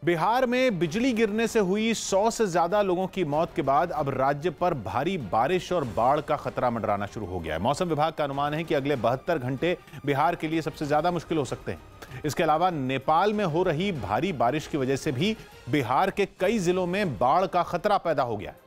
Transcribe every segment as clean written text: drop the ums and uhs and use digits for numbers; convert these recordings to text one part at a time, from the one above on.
बिहार में बिजली गिरने से हुई 100 से ज्यादा लोगों की मौत के बाद अब राज्य पर भारी बारिश और बाढ़ का खतरा मंडराना शुरू हो गया है। मौसम विभाग का अनुमान है कि अगले 72 घंटे बिहार के लिए सबसे ज्यादा मुश्किल हो सकते हैं। इसके अलावा नेपाल में हो रही भारी बारिश की वजह से भी बिहार के कई जिलों में बाढ़ का खतरा पैदा हो गया है।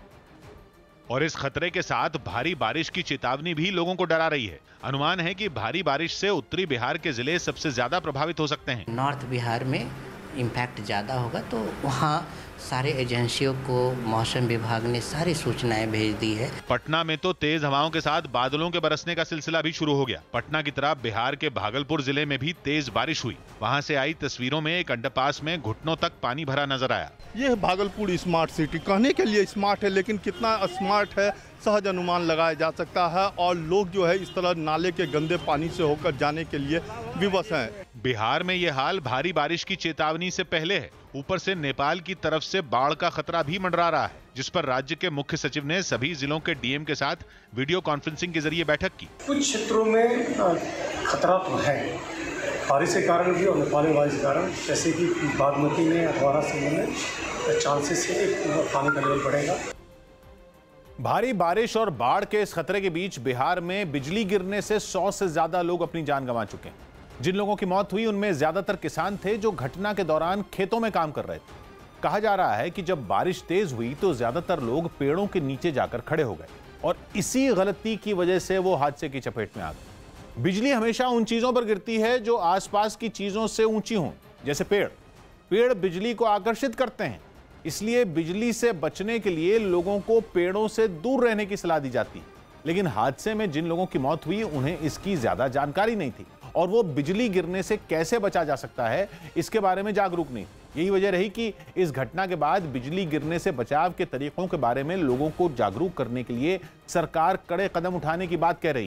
और इस खतरे के साथ भारी बारिश की चेतावनी भी लोगों को डरा रही है। अनुमान है कि भारी बारिश से उत्तरी बिहार के जिले सबसे ज्यादा प्रभावित हो सकते हैं। नॉर्थ बिहार में इम्पैक्ट ज़्यादा होगा, तो वहाँ सारे एजेंसियों को मौसम विभाग ने सारी सूचनाएं भेज दी है। पटना में तो तेज हवाओं के साथ बादलों के बरसने का सिलसिला भी शुरू हो गया। पटना की तरफ बिहार के भागलपुर जिले में भी तेज बारिश हुई। वहां से आई तस्वीरों में एक अंडरपास में घुटनों तक पानी भरा नजर आया। ये भागलपुर स्मार्ट सिटी कहने के लिए स्मार्ट है, लेकिन कितना स्मार्ट है सहज अनुमान लगाया जा सकता है। और लोग जो है इस तरह नाले के गंदे पानी से होकर जाने के लिए विवश हैं। बिहार में ये हाल भारी बारिश की चेतावनी से पहले है। ऊपर से नेपाल की तरफ से बाढ़ का खतरा भी मंडरा रहा है, जिस पर राज्य के मुख्य सचिव ने सभी जिलों के डीएम के साथ वीडियो कॉन्फ्रेंसिंग के जरिए बैठक की। कुछ क्षेत्रों में खतरा तो है बारिश के कारण भी और नेपाली बारिश के कारण, जैसे कि बागमती में अधवारा समूह में चांसेस है कि पानी का लेवल बढ़ेगा। भारी बारिश और बाढ़ के इस खतरे के बीच बिहार में बिजली गिरने से 100 से ज्यादा लोग अपनी जान गंवा चुके हैं। जिन लोगों की मौत हुई उनमें ज्यादातर किसान थे जो घटना के दौरान खेतों में काम कर रहे थे। कहा जा रहा है कि जब बारिश तेज हुई तो ज्यादातर लोग पेड़ों के नीचे जाकर खड़े हो गए और इसी गलती की वजह से वो हादसे की चपेट में आ गए। बिजली हमेशा उन चीजों पर गिरती है जो आसपास की चीजों से ऊंची हों, जैसे पेड़। पेड़ बिजली को आकर्षित करते हैं, इसलिए बिजली से बचने के लिए लोगों को पेड़ों से दूर रहने की सलाह दी जाती है। लेकिन हादसे में जिन लोगों की मौत हुई उन्हें इसकी ज्यादा जानकारी नहीं थी और वो बिजली गिरने से कैसे बचा जा सकता है इसके बारे में जागरूक नहीं। यही वजह रही कि इस घटना के बाद बिजली गिरने से बचाव के तरीकों के बारे में लोगों को जागरूक करने के लिए सरकार कड़े कदम उठाने की बात कह रही है।